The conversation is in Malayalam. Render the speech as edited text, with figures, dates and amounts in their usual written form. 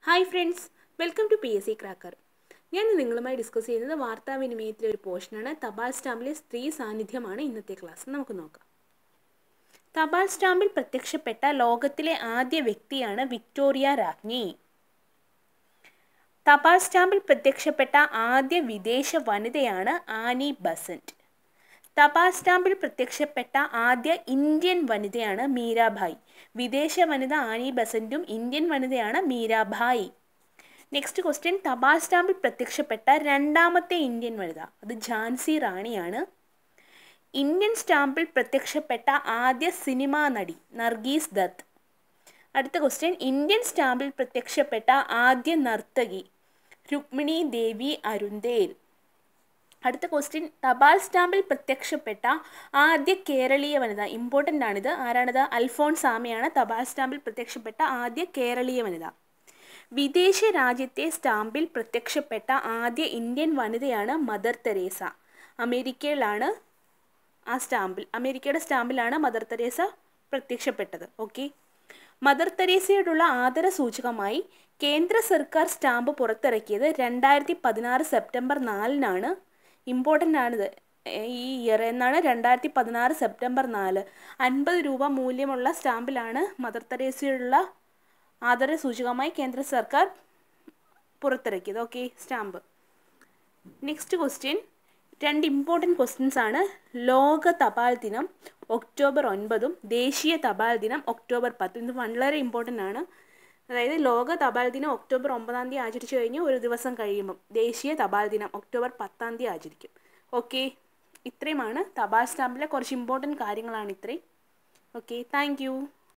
Hi friends, welcome to p.s.c. Cracker. ഞാൻ നിങ്ങളുമായി ഡിസ്കസ് ചെയ്യുന്നത് വാർത്താവിനിമയത്തിലെ ഒരു പോർഷനാണ്. തപാൽ സ്റ്റാമ്പിലെ സ്ത്രീ സാന്നിധ്യമാണ് ഇന്നത്തെ ക്ലാസ്. നമുക്ക് നോക്കാം. തപാൽ സ്റ്റാമ്പിൽ പ്രത്യക്ഷപ്പെട്ട ലോകത്തിലെ ആദ്യ വ്യക്തിയാണ് വിക്ടോറിയ രാജ്ഞി. തപാൽ സ്റ്റാമ്പിൽ പ്രത്യക്ഷപ്പെട്ട ആദ്യ വിദേശ വനിതയാണ് ആനി ബസന്റ്. തപാൽ സ്റ്റാമ്പിൽ പ്രത്യക്ഷപ്പെട്ട ആദ്യ ഇന്ത്യൻ വനിതയാണ് മീരാഭായ്. വിദേശ വനിത ആനി ബസന്റും ഇന്ത്യൻ വനിതയാണ് മീരാഭായ്. നെക്സ്റ്റ് ക്വസ്റ്റ്യൻ, തപാൽ സ്റ്റാമ്പിൽ പ്രത്യക്ഷപ്പെട്ട രണ്ടാമത്തെ ഇന്ത്യൻ വനിത, അത് ഝാൻസി റാണിയാണ്. ഇന്ത്യൻ സ്റ്റാമ്പിൽ പ്രത്യക്ഷപ്പെട്ട ആദ്യ സിനിമാ നടി നർഗീസ് ദത്ത്. അടുത്ത ക്വസ്റ്റ്യൻ, ഇന്ത്യൻ സ്റ്റാമ്പിൽ പ്രത്യക്ഷപ്പെട്ട ആദ്യ നർത്തകി രുക്മിണി ദേവി അരുന്തേൽ. അടുത്ത ക്വസ്റ്റ്യൻ, തപാൽ സ്റ്റാമ്പിൽ പ്രത്യക്ഷപ്പെട്ട ആദ്യ കേരളീയ വനിത, ഇമ്പോർട്ടൻ്റ് ആണിത്. ആരാണിത്? അൽഫോൺസാമയാണ് തപാൽ സ്റ്റാമ്പിൽ പ്രത്യക്ഷപ്പെട്ട ആദ്യ കേരളീയ വനിത. വിദേശ രാജ്യത്തെ സ്റ്റാമ്പിൽ പ്രത്യക്ഷപ്പെട്ട ആദ്യ ഇന്ത്യൻ വനിതയാണ് മദർ തെരേസ. അമേരിക്കയിലാണ് അമേരിക്കയുടെ സ്റ്റാമ്പിലാണ് മദർ തെരേസ പ്രത്യക്ഷപ്പെട്ടത്. ഓക്കെ. മദർ തെരേസയോടുള്ള ആദരസൂചകമായി കേന്ദ്ര സർക്കാർ സ്റ്റാമ്പ് പുറത്തിറക്കിയത് 2016 സെപ്റ്റംബർ 4-നാണ്. ഇമ്പോർട്ടൻ്റ് ആണിത്. ഈ ഇയർ എന്നാണ് 2016 സെപ്റ്റംബർ 4. 50 രൂപ മൂല്യമുള്ള സ്റ്റാമ്പിലാണ് മദർ തെരേസയുള്ള ആദരസൂചകമായി കേന്ദ്ര സർക്കാർ പുറത്തിറക്കിയത്. Okay, stamp. Next question, 2 important questions ആണ്. ലോക തപാൽ ദിനം ഒക്ടോബർ 9 ദേശീയ തപാൽ ദിനം ഒക്ടോബർ 10. ഇത് വളരെ ഇമ്പോർട്ടൻ്റ് ആണ്. അതായത് ലോക തപാൽ ദിനം ഒക്ടോബർ 9 ആചരിച്ചു കഴിഞ്ഞ് ഒരു ദിവസം കഴിയുമ്പം ദേശീയ തപാൽ ദിനം ഒക്ടോബർ 10 ആചരിക്കും. ഓക്കെ, ഇത്രയുമാണ് തപാൽ സ്റ്റാമ്പിലെ കുറച്ച് ഇമ്പോർട്ടൻറ്റ് കാര്യങ്ങളാണ് ഇത്രയും. Okay, thank U.